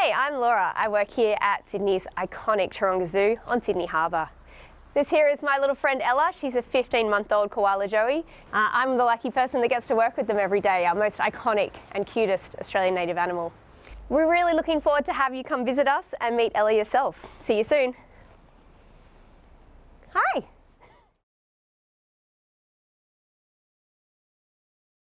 Hey, I'm Laura. I work here at Sydney's iconic Taronga Zoo on Sydney Harbour. This here is my little friend Ella. She's a 15-month-old koala joey. I'm the lucky person that gets to work with them every day, our most iconic and cutest Australian native animal. We're really looking forward to have you come visit us and meet Ella yourself. See you soon. Hi.